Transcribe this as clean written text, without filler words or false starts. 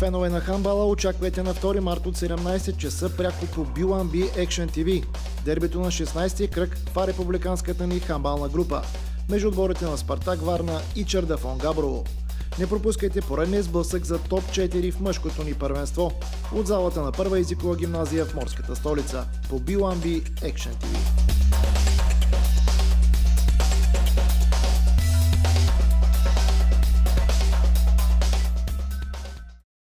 Фенове на хандбала, очаквайте на 2 март от 17 часа пряко по B1B Action TV. Дербито на 16-ти кръг в републиканската ни хандбална група между отборите на Спартак Варна и Чердафон Габрово. Не пропускайте поредния сблъсък за топ 4 в мъжкото ни първенство от залата на Първа езикова гимназия в морската столица по B1B Action TV.